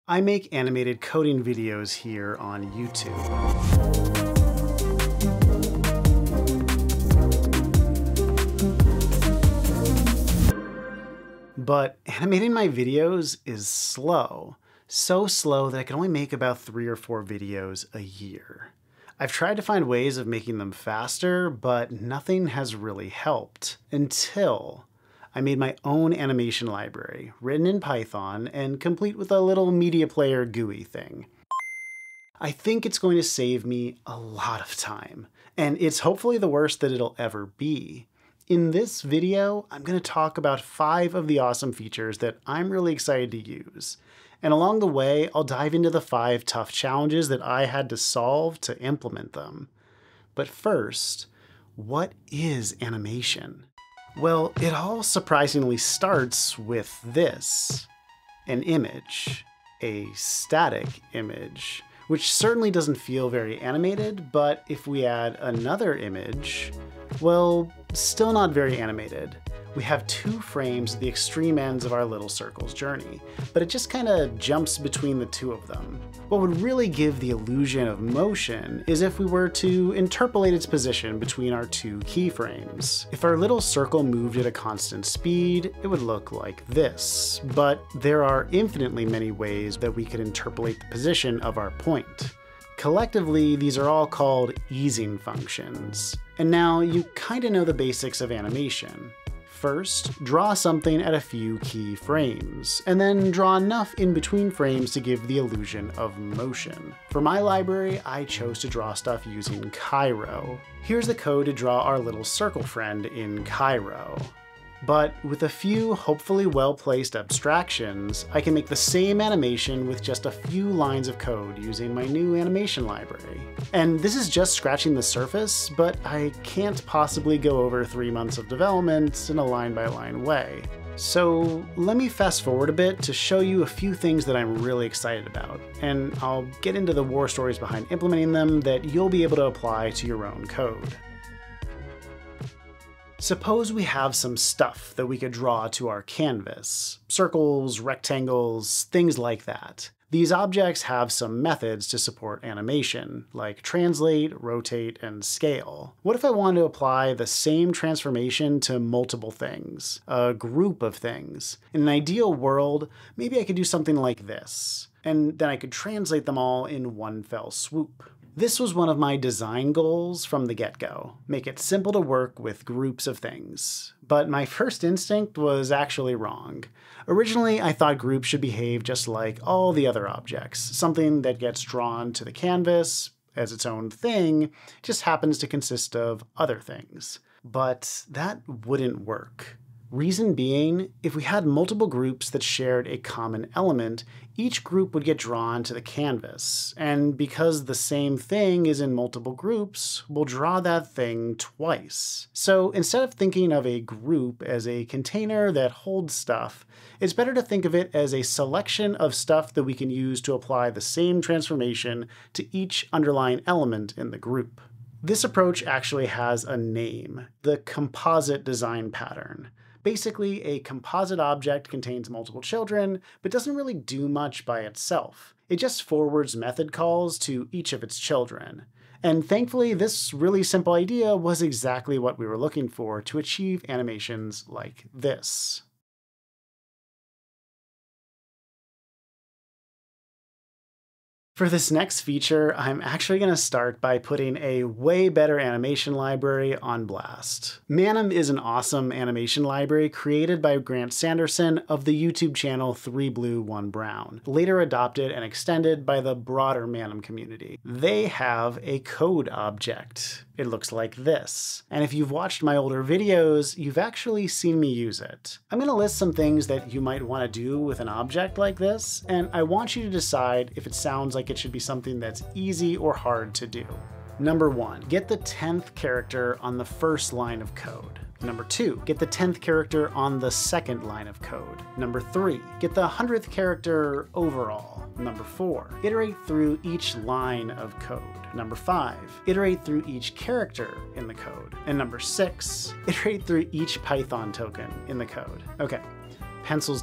I make animated coding videos here on YouTube. But animating my videos is slow. So slow that I can only make about 3 or 4 videos a year. I've tried to find ways of making them faster, but nothing has really helped until I made my own animation library, written in Python and complete with a little media player GUI thing. I think it's going to save me a lot of time, and it's hopefully the worst that it'll ever be. In this video, I'm going to talk about 5 of the awesome features that I'm really excited to use. And along the way, I'll dive into the 5 tough challenges that I had to solve to implement them. But first, what is animation? Well, it all surprisingly starts with this, an image, a static image, which certainly doesn't feel very animated, but if we add another image, well, still not very animated. We have 2 frames at the extreme ends of our little circle's journey, but it just kind of jumps between the 2 of them. What would really give the illusion of motion is if we were to interpolate its position between our 2 keyframes. If our little circle moved at a constant speed, it would look like this, but there are infinitely many ways that we could interpolate the position of our point. Collectively, these are all called easing functions. And now you kind of know the basics of animation. First, draw something at a few key frames, and then draw enough in between frames to give the illusion of motion. For my library, I chose to draw stuff using Cairo. Here's the code to draw our little circle friend in Cairo. But with a few hopefully well-placed abstractions, I can make the same animation with just a few lines of code using my new animation library. And this is just scratching the surface, but I can't possibly go over 3 months of development in a line-by-line way. So let me fast forward a bit to show you a few things that I'm really excited about, and I'll get into the war stories behind implementing them that you'll be able to apply to your own code. Suppose we have some stuff that we could draw to our canvas. Circles, rectangles, things like that. These objects have some methods to support animation, like translate, rotate, and scale. What if I wanted to apply the same transformation to multiple things, a group of things? In an ideal world, maybe I could do something like this, and then I could translate them all in one fell swoop. This was one of my design goals from the get-go, make it simple to work with groups of things. But my first instinct was actually wrong. Originally, I thought groups should behave just like all the other objects, something that gets drawn to the canvas as its own thing, just happens to consist of other things. But that wouldn't work. Reason being, if we had multiple groups that shared a common element, each group would get drawn to the canvas, and because the same thing is in multiple groups, we'll draw that thing twice. So instead of thinking of a group as a container that holds stuff, it's better to think of it as a selection of stuff that we can use to apply the same transformation to each underlying element in the group. This approach actually has a name, the composite design pattern. Basically, a composite object contains multiple children, but doesn't really do much by itself. It just forwards method calls to each of its children. And thankfully, this really simple idea was exactly what we were looking for to achieve animations like this. For this next feature, I'm actually going to start by putting a way better animation library on blast. Manim is an awesome animation library created by Grant Sanderson of the YouTube channel 3 Blue 1 Brown, later adopted and extended by the broader Manim community. They have a code object. It looks like this. And if you've watched my older videos, you've actually seen me use it. I'm going to list some things that you might want to do with an object like this, and I want you to decide if it sounds like it should be something that's easy or hard to do. Number 1, get the 10th character on the first line of code. Number 2, get the 10th character on the second line of code. Number 3, get the 100th character overall. Number 4, iterate through each line of code. Number 5, iterate through each character in the code. And number 6, iterate through each Python token in the code. Okay, pencils down.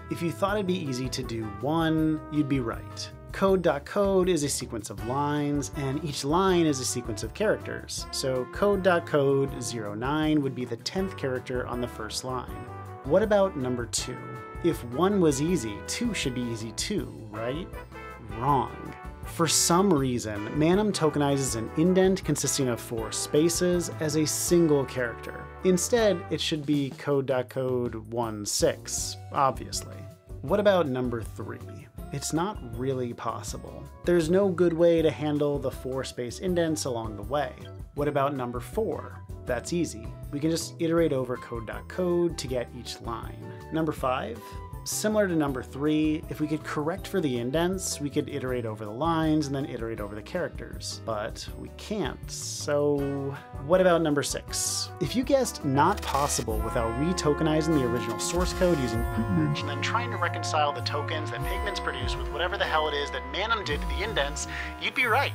If you thought it'd be easy to do one, you'd be right. Code.code is a sequence of lines, and each line is a sequence of characters. So code.code 09 would be the 10th character on the first line. What about number 2? If 1 was easy, 2 should be easy too, right? Wrong. For some reason, manim tokenizes an indent consisting of 4 spaces as a single character. Instead, it should be code.code 16, obviously. What about number 3? It's not really possible. There's no good way to handle the 4 space indents along the way. What about number 4? That's easy. We can just iterate over code.code to get each line. Number 5? Similar to number 3, if we could correct for the indents, we could iterate over the lines and then iterate over the characters. But we can't, so what about number 6? If you guessed not possible without re-tokenizing the original source code using pigments and then trying to reconcile the tokens that pigments produce with whatever the hell it is that manim did to the indents, you'd be right.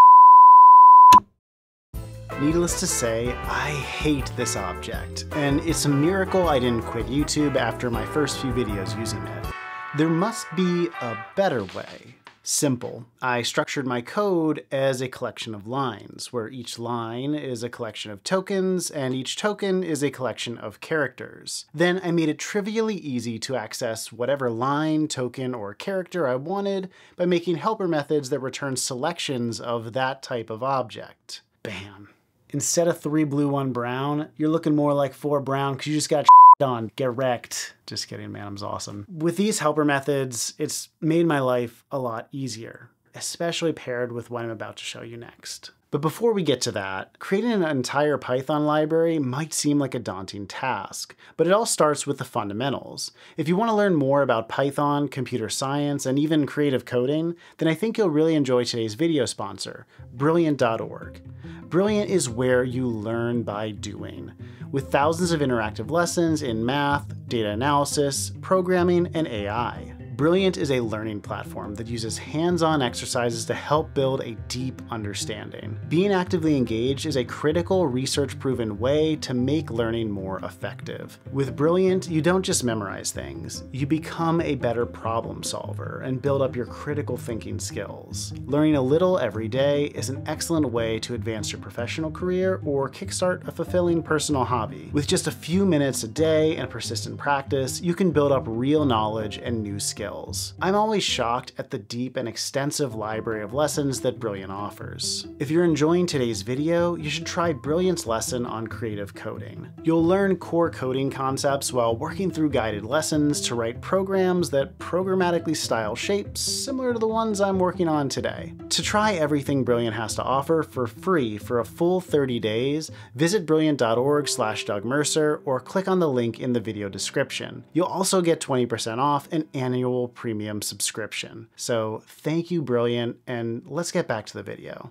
Needless to say, I hate this object, and it's a miracle I didn't quit YouTube after my first few videos using it. There must be a better way. Simple. I structured my code as a collection of lines, where each line is a collection of tokens, and each token is a collection of characters. Then I made it trivially easy to access whatever line, token, or character I wanted by making helper methods that return selections of that type of object. Bam. Instead of 3 blue, 1 brown, you're looking more like 4 brown because you just got on. Get wrecked. Just kidding, manim's awesome. With these helper methods, it's made my life a lot easier, especially paired with what I'm about to show you next. But before we get to that, creating an entire Python library might seem like a daunting task, but it all starts with the fundamentals. If you want to learn more about Python, computer science, and even creative coding, then I think you'll really enjoy today's video sponsor, Brilliant.org. Brilliant is where you learn by doing, with thousands of interactive lessons in math, data analysis, programming, and AI. Brilliant is a learning platform that uses hands-on exercises to help build a deep understanding. Being actively engaged is a critical, research-proven way to make learning more effective. With Brilliant, you don't just memorize things, you become a better problem solver and build up your critical thinking skills. Learning a little every day is an excellent way to advance your professional career or kickstart a fulfilling personal hobby. With just a few minutes a day and persistent practice, you can build up real knowledge and new skills. I'm always shocked at the deep and extensive library of lessons that Brilliant offers. If you're enjoying today's video, you should try Brilliant's lesson on creative coding. You'll learn core coding concepts while working through guided lessons to write programs that programmatically style shapes similar to the ones I'm working on today. To try everything Brilliant has to offer for free for a full 30 days, visit brilliant.org/Doug Mercer or click on the link in the video description. You'll also get 20% off an annual premium subscription. So thank you, Brilliant, and let's get back to the video.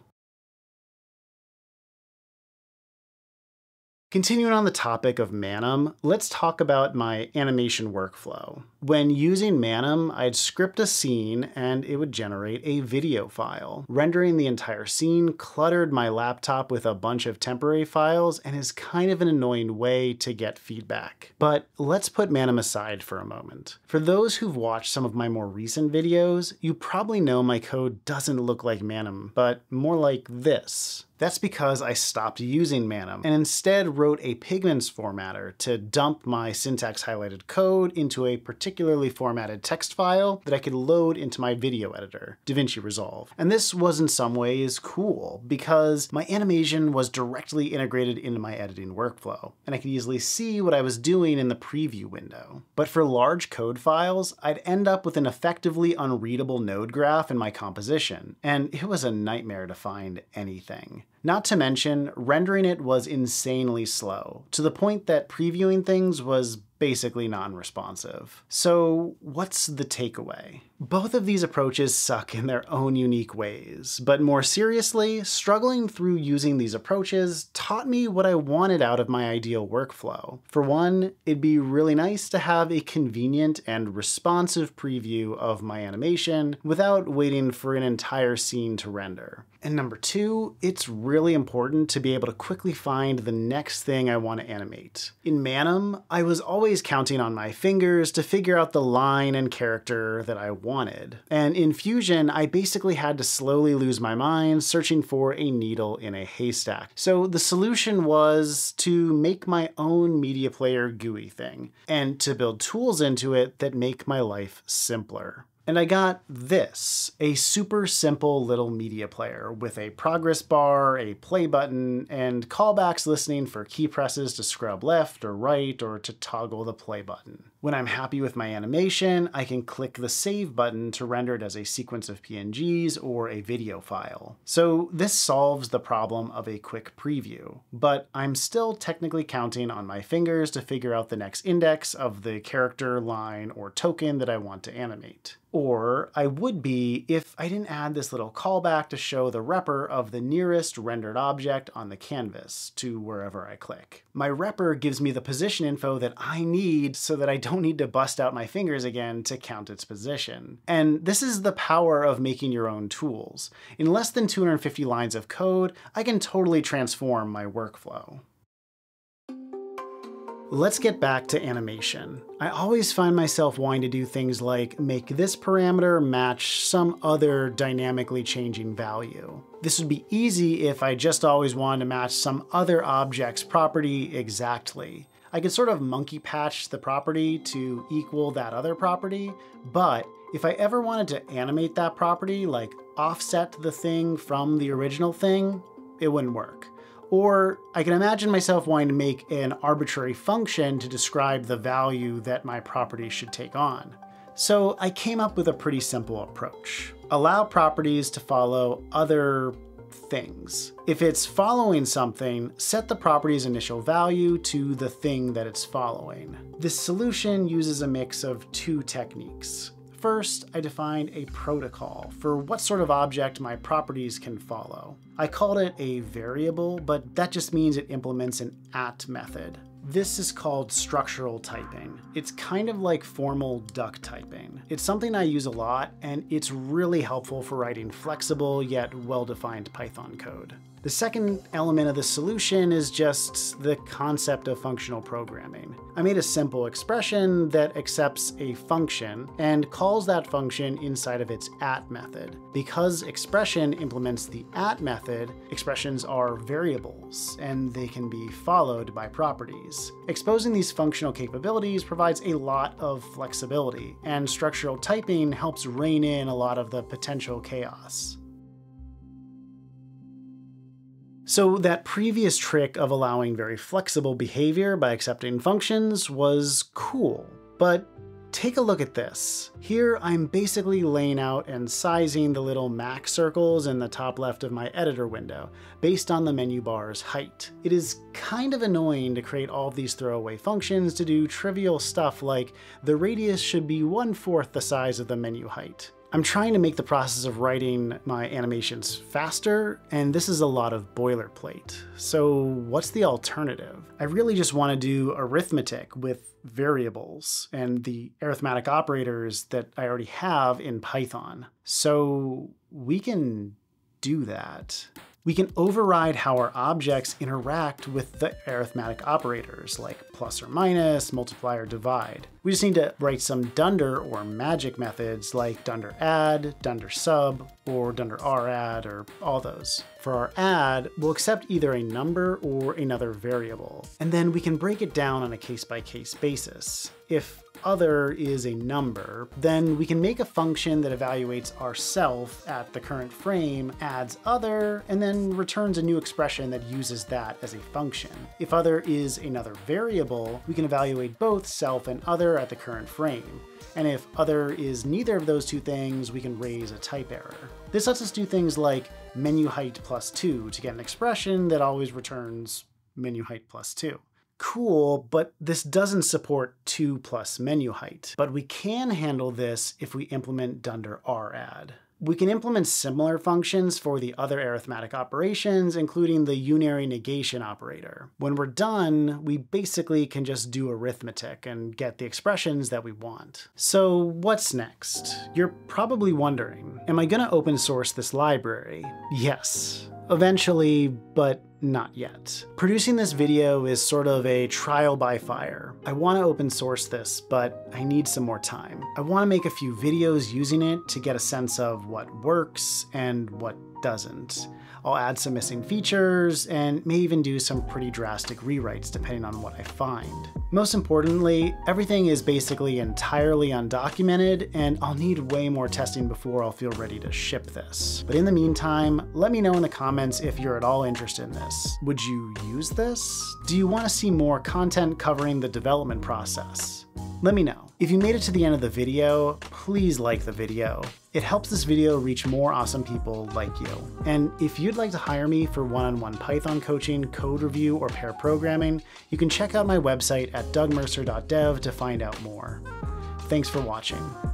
Continuing on the topic of manim, let's talk about my animation workflow. When using manim, I'd script a scene and it would generate a video file. Rendering the entire scene cluttered my laptop with a bunch of temporary files and is kind of an annoying way to get feedback. But let's put manim aside for a moment. For those who've watched some of my more recent videos, you probably know my code doesn't look like manim, but more like this. That's because I stopped using manim and instead wrote a pigments formatter to dump my syntax highlighted code into a particularly formatted text file that I could load into my video editor, DaVinci Resolve. And this was in some ways cool because my animation was directly integrated into my editing workflow, and I could easily see what I was doing in the preview window. But for large code files, I'd end up with an effectively unreadable node graph in my composition, and it was a nightmare to find anything. Not to mention, rendering it was insanely slow, to the point that previewing things was basically non-responsive. So what's the takeaway? Both of these approaches suck in their own unique ways, but more seriously, struggling through using these approaches taught me what I wanted out of my ideal workflow. For one, it'd be really nice to have a convenient and responsive preview of my animation without waiting for an entire scene to render. And number two, it's really important to be able to quickly find the next thing I want to animate. In Manim, I was always counting on my fingers to figure out the line and character that I wanted. And in Fusion, I basically had to slowly lose my mind searching for a needle in a haystack. So the solution was to make my own media player GUI thing, and to build tools into it that make my life simpler. And I got this, a super simple little media player with a progress bar, a play button, and callbacks listening for key presses to scrub left or right or to toggle the play button. When I'm happy with my animation, I can click the save button to render it as a sequence of PNGs or a video file. So this solves the problem of a quick preview, but I'm still technically counting on my fingers to figure out the next index of the character, line, or token that I want to animate. Or I would be if I didn't add this little callback to show the repper of the nearest rendered object on the canvas to wherever I click. My repper gives me the position info that I need so that I don't need to bust out my fingers again to count its position. And this is the power of making your own tools. In less than 250 lines of code, I can totally transform my workflow. Let's get back to animation. I always find myself wanting to do things like make this parameter match some other dynamically changing value. This would be easy if I just always wanted to match some other object's property exactly. I could sort of monkey patch the property to equal that other property, but if I ever wanted to animate that property, like offset the thing from the original thing, it wouldn't work. Or I can imagine myself wanting to make an arbitrary function to describe the value that my property should take on. So I came up with a pretty simple approach. Allow properties to follow other things. If it's following something, set the property's initial value to the thing that it's following. This solution uses a mix of two techniques. First, I defined a protocol for what sort of object my properties can follow. I called it a variable, but that just means it implements an at method. This is called structural typing. It's kind of like formal duck typing. It's something I use a lot, and it's really helpful for writing flexible yet well-defined Python code. The second element of the solution is just the concept of functional programming. I made a simple expression that accepts a function and calls that function inside of its at method. Because expression implements the at method, expressions are variables, and they can be followed by properties. Exposing these functional capabilities provides a lot of flexibility, and structural typing helps rein in a lot of the potential chaos. So that previous trick of allowing very flexible behavior by accepting functions was cool, but take a look at this. Here I'm basically laying out and sizing the little max circles in the top left of my editor window based on the menu bar's height. It is kind of annoying to create all of these throwaway functions to do trivial stuff like the radius should be 1/4 the size of the menu height. I'm trying to make the process of writing my animations faster, and this is a lot of boilerplate. So what's the alternative? I really just want to do arithmetic with variables and the arithmetic operators that I already have in Python. So we can do that. We can override how our objects interact with the arithmetic operators like plus or minus, multiply or divide. We just need to write some dunder or magic methods like dunder add, dunder sub, or dunder radd, or all those. For our add, we'll accept either a number or another variable, and then we can break it down on a case-by-case basis. If other is a number, then we can make a function that evaluates ourself at the current frame, adds other, and then returns a new expression that uses that as a function. If other is another variable, we can evaluate both self and other at the current frame. And if other is neither of those two things, we can raise a type error. This lets us do things like menu height +2 to get an expression that always returns menu height +2. cool, but this doesn't support 2+ menu height. But we can handle this if we implement dunder radd. We can implement similar functions for the other arithmetic operations, including the unary negation operator. When we're done, we basically can just do arithmetic and get the expressions that we want. So what's next? You're probably wondering, am I gonna open source this library? Yes, eventually, but not yet. Producing this video is sort of a trial by fire. I want to open source this, but I need some more time. I want to make a few videos using it to get a sense of what works and what doesn't. I'll add some missing features and may even do some pretty drastic rewrites depending on what I find. Most importantly, everything is basically entirely undocumented and I'll need way more testing before I'll feel ready to ship this. But in the meantime, let me know in the comments if you're at all interested in this. Would you use this? Do you want to see more content covering the development process? Let me know. If you made it to the end of the video, please like the video. It helps this video reach more awesome people like you. And if you'd like to hire me for one-on-one Python coaching, code review, or pair programming, you can check out my website at dougmercer.dev to find out more. Thanks for watching.